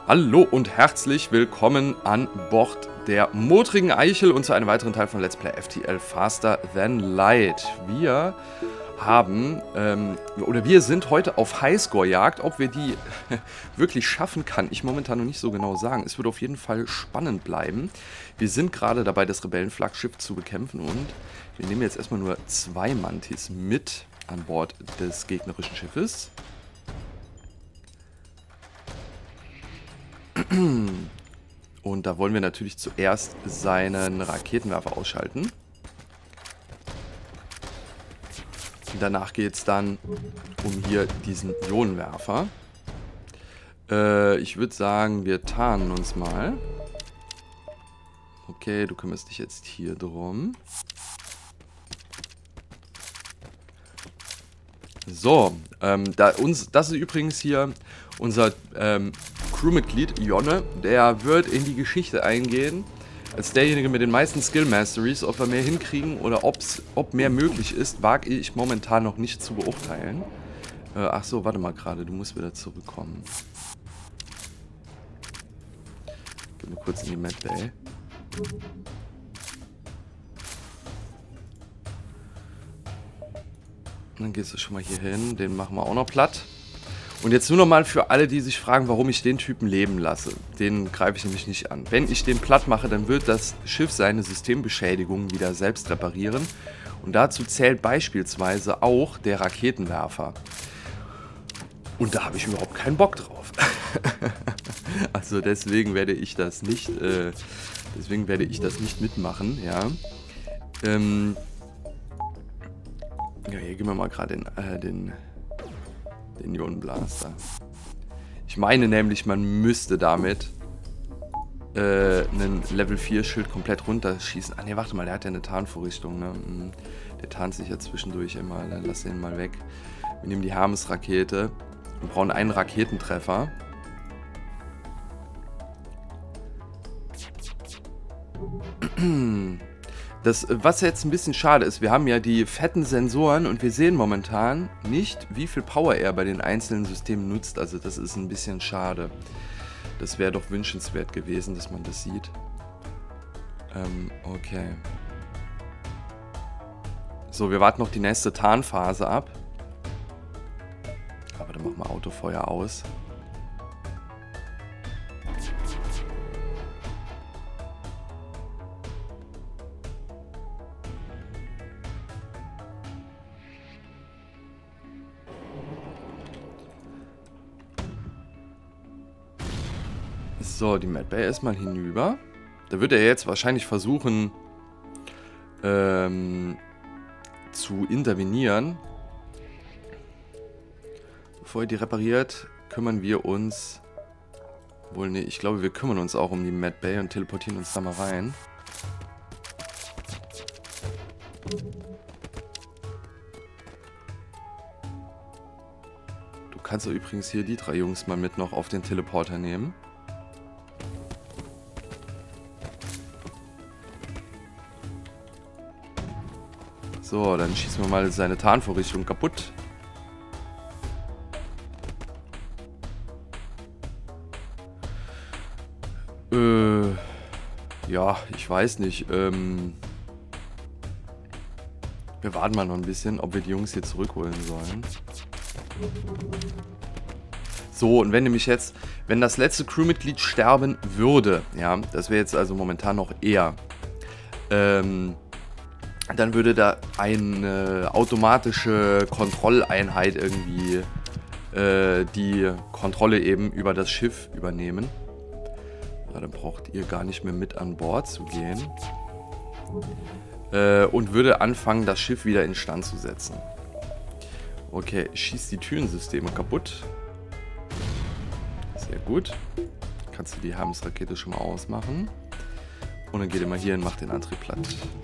Hallo und herzlich willkommen an Bord der modrigen Eichel und zu einem weiteren Teil von Let's Play FTL Faster Than Light. Wir sind heute auf Highscore-Jagd. Ob wir die wirklich schaffen, kann ich momentan noch nicht so genau sagen. Es wird auf jeden Fall spannend bleiben. Wir sind gerade dabei, das Rebellenflaggschiff zu bekämpfen und wir nehmen jetzt erstmal nur 2 Mantis mit an Bord des gegnerischen Schiffes. Und da wollen wir natürlich zuerst seinen Raketenwerfer ausschalten. Und danach geht es dann um hier diesen Ionenwerfer. Ich würde sagen, wir tarnen uns mal. Okay, du kümmerst dich jetzt hier drum. So, das ist übrigens hier unser Crewmitglied Jonne. Der wird in die Geschichte eingehen als derjenige mit den meisten Skill Masteries. Ob wir mehr hinkriegen oder ob mehr möglich ist, wage ich momentan noch nicht zu beurteilen. Ach so, warte mal gerade, du musst wieder zurückkommen. Geh mal kurz in die Mad Bay. Dann gehst du schon mal hier hin, den machen wir auch noch platt. Und jetzt nur noch mal für alle, die sich fragen, warum ich den Typen leben lasse. Den greife ich nämlich nicht an. Wenn ich den platt mache, dann wird das Schiff seine Systembeschädigungen wieder selbst reparieren. Und dazu zählt beispielsweise auch der Raketenwerfer. Und da habe ich überhaupt keinen Bock drauf. Also deswegen werde ich das nicht, mitmachen, ja. Ja, hier gehen wir mal gerade den Ionenblaster. Ich meine nämlich, man müsste damit einen Level 4 Schild komplett runterschießen. Ah ne, warte mal, der hat ja eine Tarnvorrichtung, ne? Der tarnt sich ja zwischendurch immer. Dann lass den mal weg. Wir nehmen die Hermes-Rakete. Wir brauchen einen Raketentreffer. Was jetzt ein bisschen schade ist, wir haben ja die fetten Sensoren und wir sehen momentan nicht, wie viel Power er bei den einzelnen Systemen nutzt. Also das ist ein bisschen schade. Das wäre doch wünschenswert gewesen, dass man das sieht. Okay. So, wir warten noch die nächste Tarnphase ab. Aber dann machen wir Autofeuer aus. So, die Mad Bay erstmal hinüber. Da wird er jetzt wahrscheinlich versuchen zu intervenieren. Bevor er die repariert, kümmern wir uns... Wohl, ne, ich glaube, wir kümmern uns auch um die Mad Bay und teleportieren uns da mal rein. Du kannst doch übrigens hier die 3 Jungs mal mit noch auf den Teleporter nehmen. So, dann schießen wir mal seine Tarnvorrichtung kaputt. Ja, ich weiß nicht. Wir warten mal noch ein bisschen, ob wir die Jungs hier zurückholen sollen. So, und wenn nämlich jetzt, wenn das letzte Crewmitglied sterben würde, ja, das wäre jetzt also momentan noch eher, dann würde da eine automatische Kontrolleinheit irgendwie die Kontrolle eben über das Schiff übernehmen. Ja, dann braucht ihr gar nicht mehr mit an Bord zu gehen. Und würde anfangen, das Schiff wieder instand zu setzen. Okay, schießt die Türensysteme kaputt. Sehr gut. Kannst du die Hermes-Rakete schon mal ausmachen. Und dann geht ihr mal hier und macht den Antrieb platt.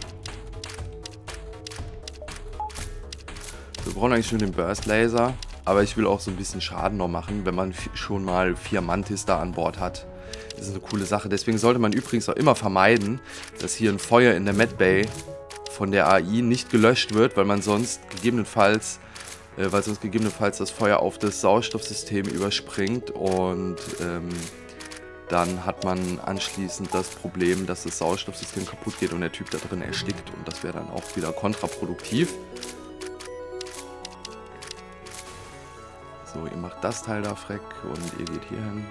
Wir brauchen eigentlich nur den Burst Laser, aber ich will auch so ein bisschen Schaden noch machen, wenn man schon mal 4 Mantis da an Bord hat. Das ist eine coole Sache. Deswegen sollte man übrigens auch immer vermeiden, dass hier ein Feuer in der Mad Bay von der AI nicht gelöscht wird, weil man sonst gegebenenfalls das Feuer auf das Sauerstoffsystem überspringt und dann hat man anschließend das Problem, dass das Sauerstoffsystem kaputt geht und der Typ da drin erstickt. Und das wäre dann auch wieder kontraproduktiv. So, ihr macht das Teil da freck und ihr geht hier hin.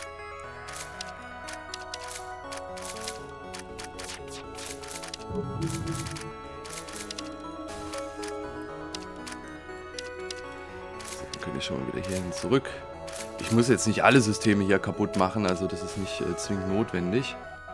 So, dann könnt ihr schon mal wieder hierhin zurück. Ich muss jetzt nicht alle Systeme hier kaputt machen, also das ist nicht zwingend notwendig.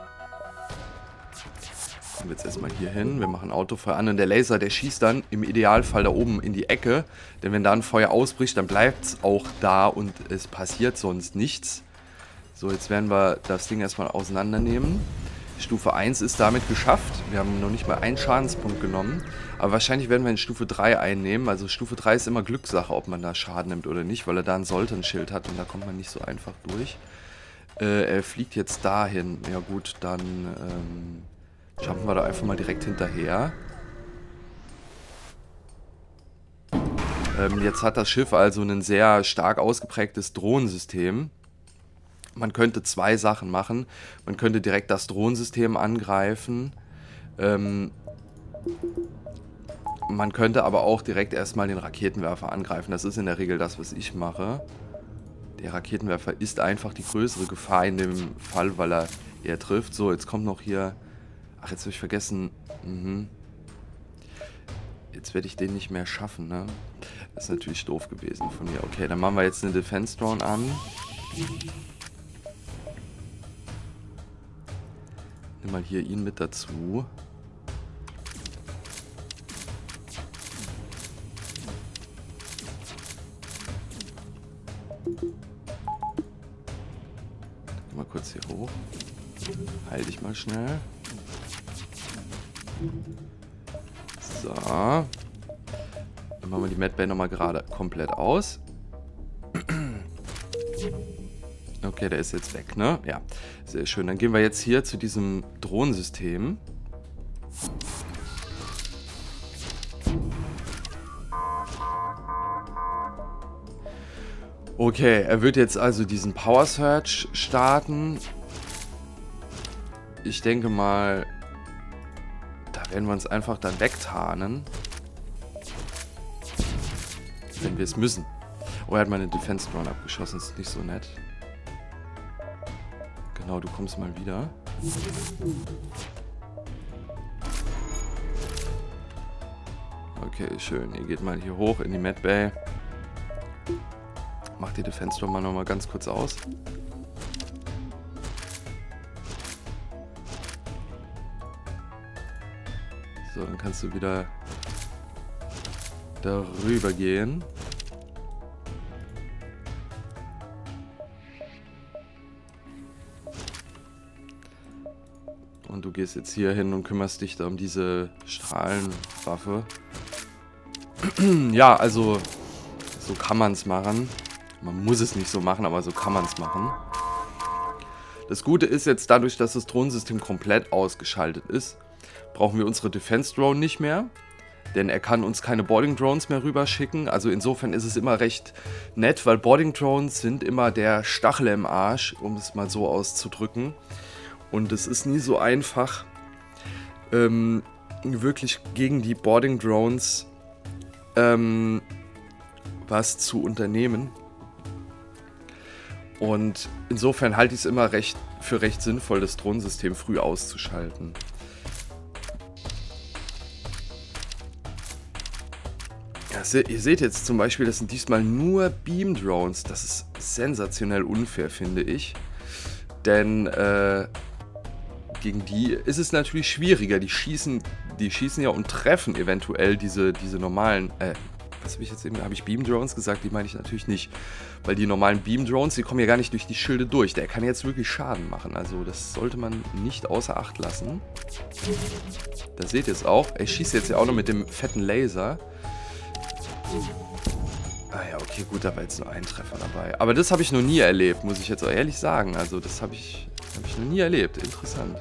Kommen wir jetzt erstmal hier hin. Wir machen Autofeuer an und der Laser, der schießt dann im Idealfall da oben in die Ecke. Denn wenn da ein Feuer ausbricht, dann bleibt es auch da und es passiert sonst nichts. So, jetzt werden wir das Ding erstmal auseinandernehmen. Stufe 1 ist damit geschafft. Wir haben noch nicht mal einen Schadenspunkt genommen. Aber wahrscheinlich werden wir in Stufe 3 einnehmen. Also Stufe 3 ist immer Glückssache, ob man da Schaden nimmt oder nicht, weil er da ein Sultan-Schild hat und da kommt man nicht so einfach durch. Er fliegt jetzt dahin. Ja gut, dann jumpen wir da einfach mal direkt hinterher. Jetzt hat das Schiff also ein sehr stark ausgeprägtes Drohnensystem. Man könnte zwei Sachen machen. Man könnte direkt das Drohnensystem angreifen. Man könnte aber auch direkt erstmal den Raketenwerfer angreifen. Das ist in der Regel das, was ich mache. Der Raketenwerfer ist einfach die größere Gefahr in dem Fall, weil er eher trifft. So, jetzt kommt noch hier... Ach, jetzt habe ich vergessen. Jetzt werde ich den nicht mehr schaffen, ne? Das ist natürlich doof gewesen von mir. Okay, dann machen wir jetzt eine Defense Drone an. Nimm mal hier ihn mit dazu. Geh mal kurz hier hoch. Heil dich mal schnell. So. Dann machen wir die Medbay nochmal gerade komplett aus. Okay, der ist jetzt weg, ne? Ja, sehr schön. Dann gehen wir jetzt hier zu diesem Drohnensystem. Okay, er wird jetzt also diesen Power Surge starten. Ich denke mal, da werden wir uns einfach dann wegtarnen. Wenn wir es müssen. Oh, er hat meine Defense Drone abgeschossen, das ist nicht so nett. Genau, du kommst mal wieder. Okay, schön. Ihr geht mal hier hoch in die Medbay. Macht die Defense Drone mal nochmal ganz kurz aus. So, dann kannst du wieder darüber gehen. Und du gehst jetzt hier hin und kümmerst dich da um diese Strahlenwaffe. Ja, also so kann man es machen. Man muss es nicht so machen, aber so kann man es machen. Das Gute ist jetzt, dadurch, dass das Drohnensystem komplett ausgeschaltet ist, brauchen wir unsere Defense Drone nicht mehr. Denn er kann uns keine Boarding Drones mehr rüberschicken. Also insofern ist es immer recht nett, weil Boarding Drones sind immer der Stachel im Arsch, um es mal so auszudrücken. Und es ist nie so einfach, wirklich gegen die Boarding Drones was zu unternehmen. Und insofern halte ich es immer für recht sinnvoll, das Drohnensystem früh auszuschalten. Ja, ihr seht jetzt zum Beispiel, das sind diesmal nur Beam Drones. Das ist sensationell unfair, finde ich. Denn gegen die ist es natürlich schwieriger. Die schießen ja und treffen eventuell diese normalen... was habe ich jetzt eben? Habe ich Beam Drones gesagt? Die meine ich natürlich nicht. Weil die normalen Beam Drones, die kommen ja gar nicht durch die Schilde durch. Der kann jetzt wirklich Schaden machen. Also das sollte man nicht außer Acht lassen. Da seht ihr es auch. Er schießt jetzt ja auch noch mit dem fetten Laser. Ah ja, okay, gut, da war jetzt nur ein Treffer dabei. Aber das habe ich noch nie erlebt, muss ich jetzt auch ehrlich sagen. Also das habe ich noch nie erlebt. Interessant.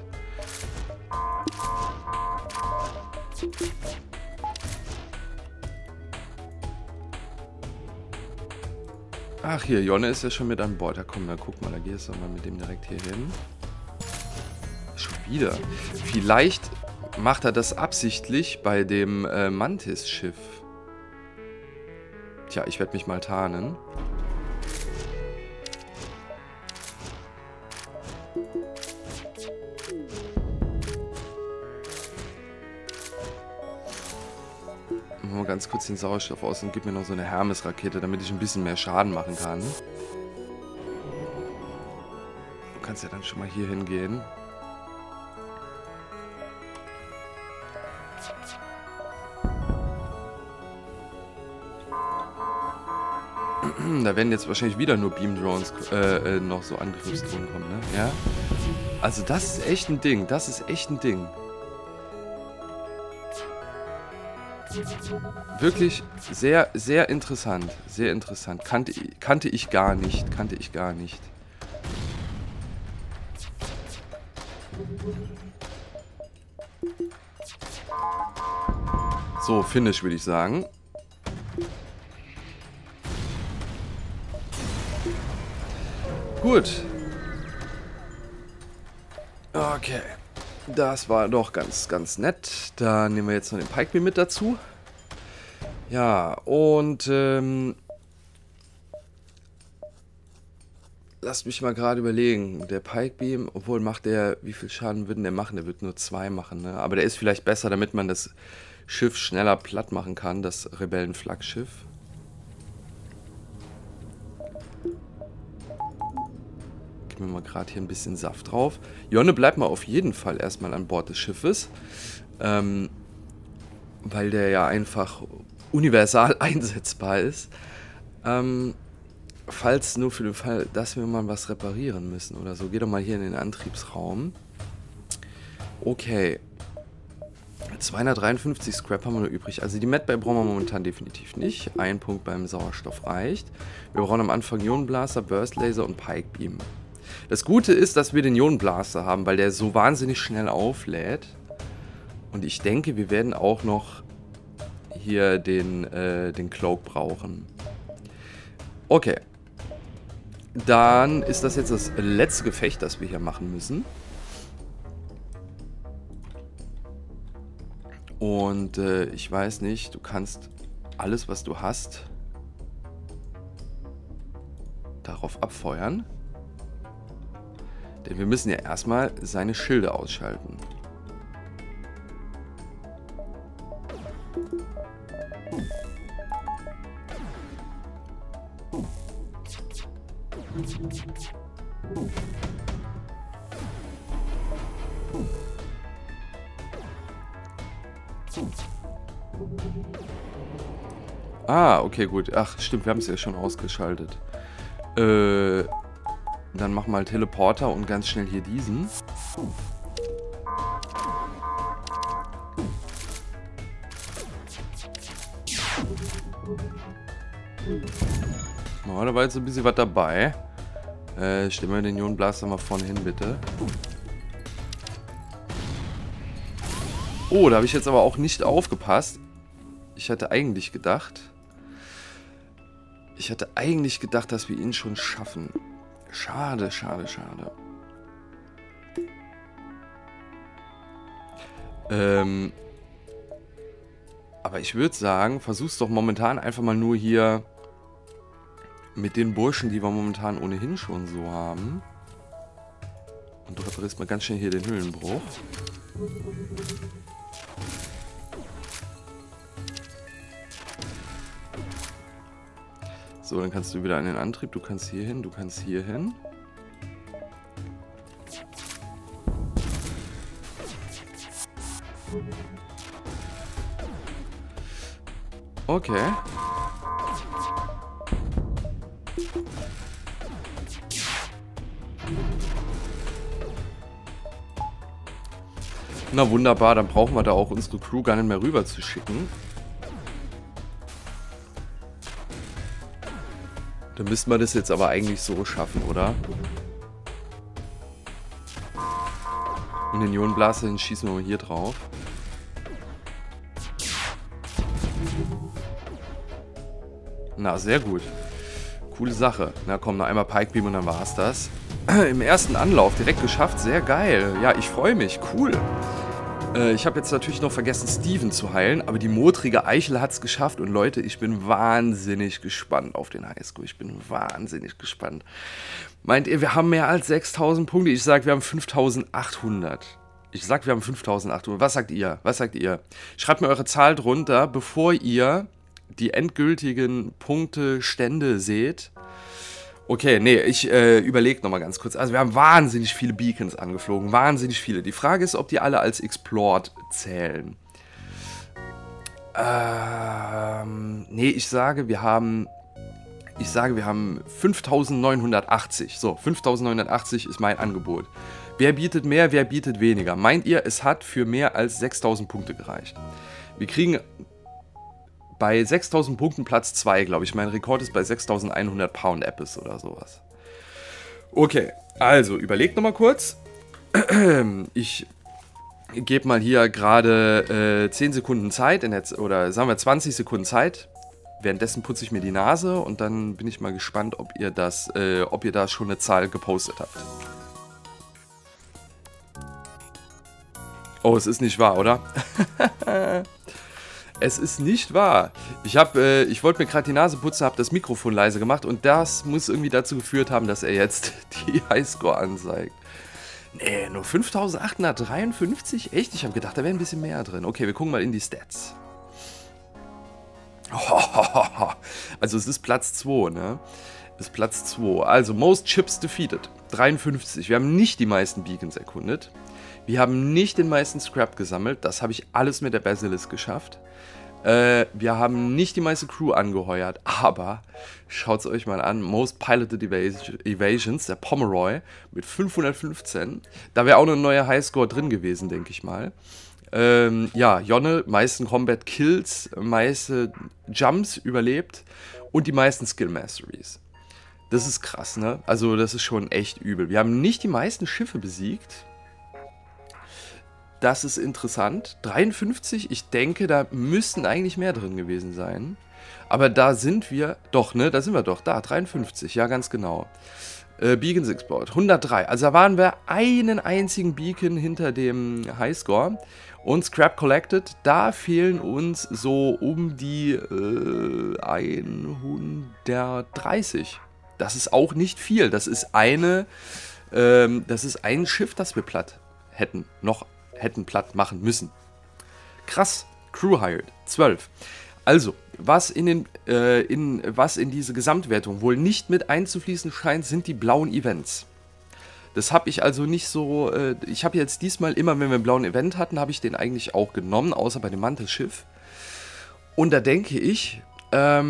Ach, hier, Jonne ist ja schon mit an Bord. Da komm, dann guck mal, da gehst du mal mit dem direkt hier hin. Schon wieder. Vielleicht macht er das absichtlich bei dem Mantis-Schiff. Tja, ich werde mich mal tarnen. Machen wir ganz kurz den Sauerstoff aus und gib mir noch so eine Hermes-Rakete, damit ich ein bisschen mehr Schaden machen kann. Du kannst ja dann schon mal hier hingehen. Da werden jetzt wahrscheinlich wieder nur Beam-Drones noch so Angriffsdrohnen kommen, ne? Ja? Also das ist echt ein Ding. Das ist echt ein Ding. Wirklich sehr, sehr interessant. Sehr interessant. Kannte ich gar nicht. Kannte ich gar nicht. So, Finish würde ich sagen. Gut. Okay. Das war doch ganz, ganz nett. Da nehmen wir jetzt noch den Pikebeam mit dazu. Ja, und lasst mich mal gerade überlegen. Der Pikebeam, obwohl macht der, wie viel Schaden würde der machen? Der wird nur 2 machen, ne? Aber der ist vielleicht besser, damit man das Schiff schneller platt machen kann, das Rebellenflaggschiff. Geben wir mal gerade hier ein bisschen Saft drauf. Jonne bleibt mal auf jeden Fall erstmal an Bord des Schiffes. Weil der ja einfach universal einsetzbar ist. Falls nur für den Fall, dass wir mal was reparieren müssen oder so. Geh doch mal hier in den Antriebsraum. Okay. 253 Scrap haben wir nur übrig. Also die Medbay brauchen wir momentan definitiv nicht. Ein Punkt beim Sauerstoff reicht. Wir brauchen am Anfang Ionenblaster, Burst Laser und Pikebeam. Das Gute ist, dass wir den Ionenblaster haben, weil der so wahnsinnig schnell auflädt. Und ich denke, wir werden auch noch hier den Cloak brauchen. Okay. Dann ist das jetzt das letzte Gefecht, das wir hier machen müssen. Und ich weiß nicht, du kannst alles, was du hast, darauf abfeuern. Denn wir müssen ja erstmal seine Schilde ausschalten. Ah, okay, gut. Ach, stimmt, wir haben es ja schon ausgeschaltet. Dann mach mal Teleporter und ganz schnell hier diesen. Oh, da war jetzt ein bisschen was dabei. Stellen wir den Ionenblaster mal vorne hin, bitte. Oh, da habe ich jetzt aber auch nicht aufgepasst. Ich hatte eigentlich gedacht, dass wir ihn schon schaffen. Schade, schade, schade. Aber ich würde sagen, versuch's doch momentan einfach mal nur hier mit den Burschen, die wir momentan ohnehin schon so haben. Und du reparierst mal ganz schnell hier den Höhlenbruch. So, dann kannst du wieder an den Antrieb. Du kannst hier hin, du kannst hier hin. Okay. Na wunderbar, dann brauchen wir da auch unsere Crew gar nicht mehr rüber zu schicken. Dann müssten wir das jetzt aber eigentlich so schaffen, oder? Und den Ionenblaster, den schießen wir mal hier drauf. Na, sehr gut. Coole Sache. Na komm, noch einmal Pikebeam und dann war's das. Im ersten Anlauf direkt geschafft. Sehr geil. Ja, ich freue mich. Cool. Ich habe jetzt natürlich noch vergessen, Steven zu heilen, aber die modrige Eichel hat es geschafft. Und Leute, ich bin wahnsinnig gespannt auf den Highscore. Ich bin wahnsinnig gespannt. Meint ihr, wir haben mehr als 6000 Punkte? Ich sage, wir haben 5800. Ich sage, wir haben 5800. Was sagt ihr? Was sagt ihr? Schreibt mir eure Zahl drunter, bevor ihr die endgültigen Punktestände seht. Okay, nee, ich überlege nochmal ganz kurz. Also wir haben wahnsinnig viele Beacons angeflogen, wahnsinnig viele. Die Frage ist, ob die alle als Explored zählen. Nee, ich sage, wir haben 5980. So, 5980 ist mein Angebot. Wer bietet mehr, wer bietet weniger? Meint ihr, es hat für mehr als 6000 Punkte gereicht? Wir kriegen bei 6000 Punkten Platz 2, glaube ich. Mein Rekord ist bei 6100 Pound Apples oder sowas. Okay, also überlegt nochmal kurz. Ich gebe mal hier gerade 10 Sekunden Zeit, oder sagen wir 20 Sekunden Zeit. Währenddessen putze ich mir die Nase und dann bin ich mal gespannt, ob ihr da schon eine Zahl gepostet habt. Oh, es ist nicht wahr, oder? Es ist nicht wahr. Ich wollte mir gerade die Nase putzen, habe das Mikrofon leise gemacht und das muss irgendwie dazu geführt haben, dass er jetzt die Highscore anzeigt. Nee, nur 5853? Echt? Ich habe gedacht, da wäre ein bisschen mehr drin. Okay, wir gucken mal in die Stats. Also es ist Platz 2, ne? Es ist Platz 2. Also, Most Chips Defeated. 53. Wir haben nicht die meisten Beacons erkundet. Wir haben nicht den meisten Scrap gesammelt. Das habe ich alles mit der Basilisk geschafft. Wir haben nicht die meiste Crew angeheuert. Aber, schaut es euch mal an. Most Piloted Evasions, der Pomeroy, mit 515. Da wäre auch noch ein neuer Highscore drin gewesen, denke ich mal. Ja, Jonne, meisten Combat Kills, meiste Jumps überlebt und die meisten Skill Masteries. Das ist krass, ne? Also das ist schon echt übel. Wir haben nicht die meisten Schiffe besiegt. Das ist interessant. 53, ich denke, da müssten eigentlich mehr drin gewesen sein. Aber da sind wir, doch, ne? Da sind wir doch, da, 53, ja ganz genau. Beacons Export, 103. Also da waren wir einen einzigen Beacon hinter dem Highscore. Und Scrap Collected, da fehlen uns so um die 130. Das ist auch nicht viel. Das ist ein Schiff, das wir platt hätten platt machen müssen. Krass. Crew hired, 12. Also, was in diese Gesamtwertung wohl nicht mit einzufließen scheint, sind die blauen Events. Das habe ich also nicht so, ich habe jetzt diesmal immer, wenn wir einen blauen Event hatten, habe ich den eigentlich auch genommen, außer bei dem Mantelschiff. Und da denke ich, da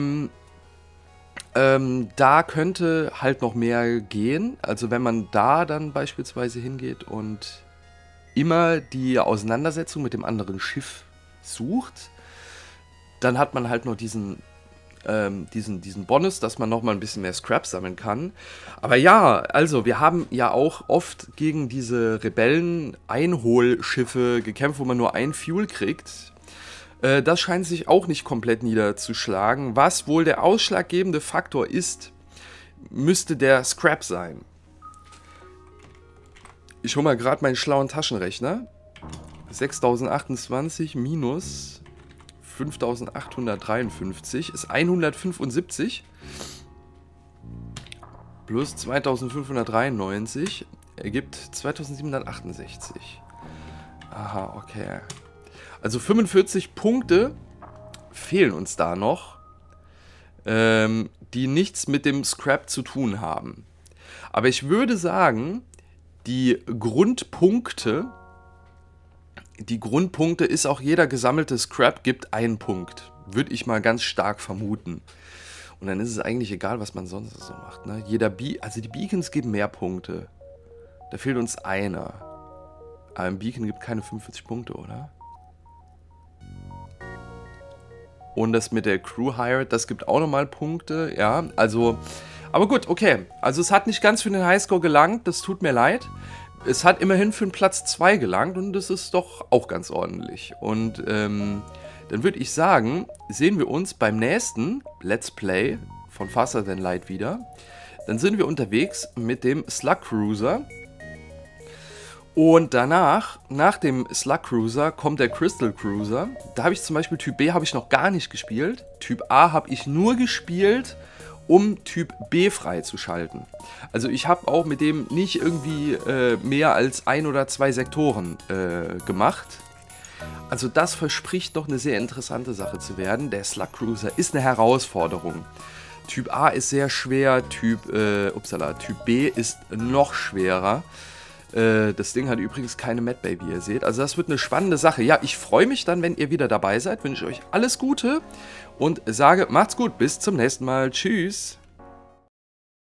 könnte halt noch mehr gehen. Also wenn man da dann beispielsweise hingeht und immer die Auseinandersetzung mit dem anderen Schiff sucht, dann hat man halt noch diesen Bonus, dass man nochmal ein bisschen mehr Scrap sammeln kann. Aber ja, also wir haben ja auch oft gegen diese Rebellen-Einholschiffe gekämpft, wo man nur ein Fuel kriegt. Das scheint sich auch nicht komplett niederzuschlagen. Was wohl der ausschlaggebende Faktor ist, müsste der Scrap sein. Ich hole mal gerade meinen schlauen Taschenrechner. 6028 minus 5853 ist 175 plus 2593 ergibt 2768. Aha, okay. Also 45 Punkte fehlen uns da noch, die nichts mit dem Scrap zu tun haben. Aber ich würde sagen, die Grundpunkte ist auch jeder gesammelte Scrap gibt einen Punkt. Würde ich mal ganz stark vermuten. Und dann ist es eigentlich egal, was man sonst so macht. Ne? Also die Beacons geben mehr Punkte. Da fehlt uns einer. Aber ein Beacon gibt keine 45 Punkte, oder? Und das mit der Crew Hired, das gibt auch nochmal Punkte. Ja, also... Aber gut, okay. Also es hat nicht ganz für den Highscore gelangt. Das tut mir leid. Es hat immerhin für den Platz 2 gelangt und das ist doch auch ganz ordentlich. Und dann würde ich sagen, sehen wir uns beim nächsten Let's Play von Faster Than Light wieder. Dann sind wir unterwegs mit dem Slug Cruiser. Und danach, nach dem Slug Cruiser, kommt der Crystal Cruiser. Da habe ich zum Beispiel Typ B habe ich noch gar nicht gespielt. Typ A habe ich nur gespielt, um Typ B freizuschalten. Also ich habe auch mit dem nicht irgendwie mehr als 1 oder 2 Sektoren gemacht. Also das verspricht doch eine sehr interessante Sache zu werden. Der Slug Cruiser ist eine Herausforderung. Typ A ist sehr schwer, Typ B ist noch schwerer. Das Ding hat übrigens keine Medbay, wie ihr seht. Also das wird eine spannende Sache. Ja, ich freue mich dann, wenn ihr wieder dabei seid. Wünsche euch alles Gute und sage, macht's gut, bis zum nächsten Mal. Tschüss.